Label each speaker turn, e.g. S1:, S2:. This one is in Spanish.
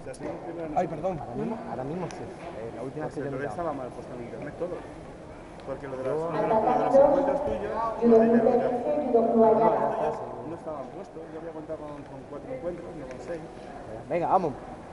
S1: así, pero no
S2: Ay,
S1: sé.
S2: perdón.
S3: Ahora mismo sí. La última vez
S1: Porque
S3: que
S1: el
S3: te he
S1: de
S3: mirado.
S1: estaba mal puesto en internet todo. Porque lo de
S3: Yo-
S1: los encuentros tuyos,
S4: Du
S1: los de
S4: nombre
S1: los
S4: perfet du docteur
S1: encuentros
S4: Ayala.
S1: tuyos no estaban puestos. Yo había contado con 4 encuentros, no con 6.
S3: Venga, vamos.